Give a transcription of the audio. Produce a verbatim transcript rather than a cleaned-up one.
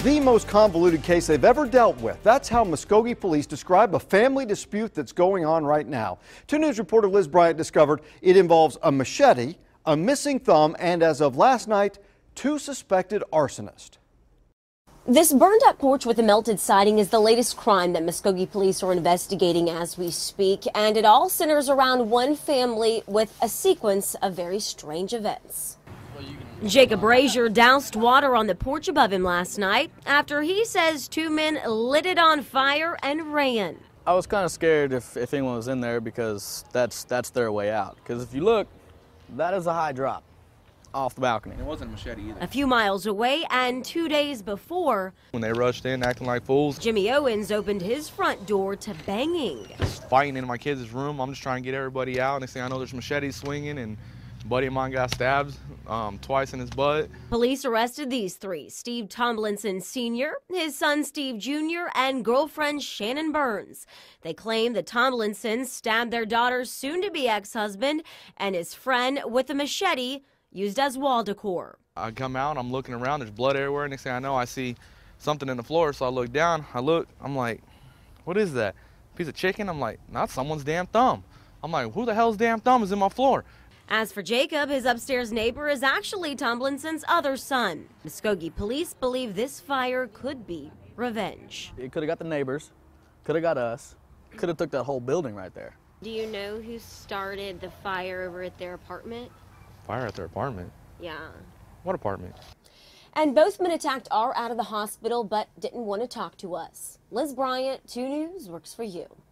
The most convoluted case they've ever dealt with. That's how Muskogee police describe a family dispute that's going on right now. two News reporter Liz Bryant discovered it involves a machete, a missing thumb, and as of last night, two suspected arsonists. This burned up porch with a melted siding is the latest crime that Muskogee police are investigating as we speak, and it all centers around one family with a sequence of very strange events. Jacob Brazier doused water on the porch above him last night after he says two men lit it on fire and ran. I was kind of scared if, if anyone was in there because that's that's their way out. Because if you look, that is a high drop off the balcony. It wasn't a machete either. A few miles away and two days before, when they rushed in acting like fools, Jimmy Owens opened his front door to banging. Just fighting in my kids' room. I'm just trying to get everybody out. Next thing I know, there's machetes swinging, and a buddy of mine got stabbed um, twice in his butt. Police arrested these three: Steve Tomlinson Senior, his son Steve Junior, and girlfriend Shannon Burns. They claim that Tomlinson stabbed their daughter's soon-to-be ex-husband and his friend with a machete used as wall decor. I come out, I'm looking around, there's blood everywhere. Next thing I know, I see something in the floor, so I look down, I look, I'm like, what is that? Piece of chicken? I'm like, not someone's damn thumb. I'm like, who the hell's damn thumb is in my floor? As for Jacob, his upstairs neighbor is actually Tomlinson's other son. Muskogee police believe this fire could be revenge. It could have got the neighbors, could have got us, could have took that whole building right there. Do you know who started the fire over at their apartment? Fire at their apartment? Yeah. What apartment? And both men attacked are out of the hospital but didn't want to talk to us. Liz Bryant, two News, works for you.